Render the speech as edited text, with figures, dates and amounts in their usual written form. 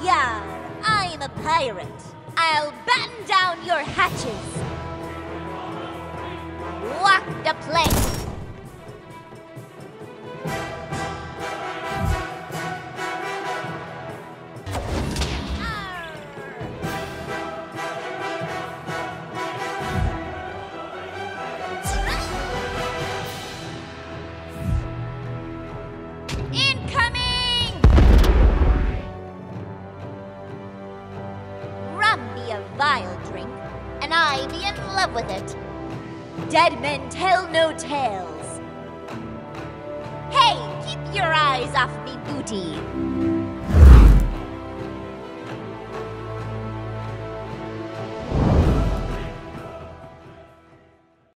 Yar! I'm a pirate. I'll batten down your hatches. Walk the plank. A vile drink, and I be in love with it. Dead men tell no tales. Hey, keep your eyes off me booty.